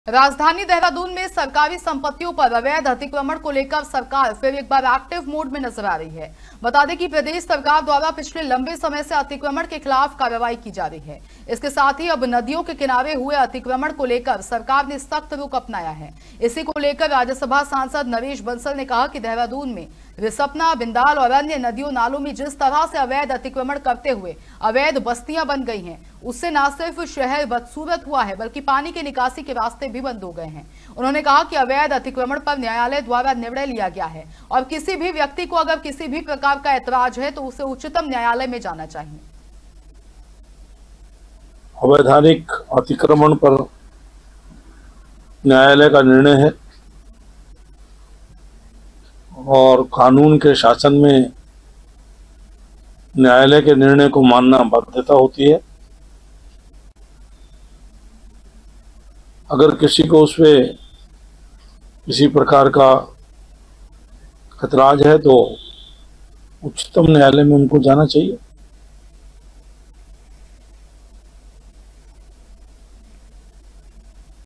राजधानी देहरादून में सरकारी संपत्तियों पर अवैध अतिक्रमण को लेकर सरकार फिर एक बार एक्टिव मोड में नजर आ रही है। बता दें कि प्रदेश सरकार द्वारा पिछले लंबे समय से अतिक्रमण के खिलाफ कार्रवाई की जा रही है। इसके साथ ही अब नदियों के किनारे हुए अतिक्रमण को लेकर सरकार ने सख्त रुख अपनाया है। इसी को लेकर राज्यसभा सांसद नरेश बंसल ने कहा कि देहरादून में रिसपना, बिंदाल और अन्य नदियों नालों में जिस तरह से अवैध अतिक्रमण करते हुए अवैध बस्तियां बन गई हैं, उससे न सिर्फ शहर बदसूरत हुआ है बल्कि पानी की निकासी के रास्ते भी बंद हो गए हैं। उन्होंने कहा कि अवैध अतिक्रमण पर न्यायालय द्वारा निर्णय लिया गया है और किसी भी व्यक्ति को अगर किसी भी प्रकार का ऐतराज है तो उसे उच्चतम न्यायालय में जाना चाहिए। अवैधानिक अतिक्रमण पर न्यायालय का निर्णय है और कानून के शासन में न्यायालय के निर्णय को मानना बाध्यता होती है। अगर किसी को उस पे किसी प्रकार का खतराज है तो उच्चतम न्यायालय में उनको जाना चाहिए।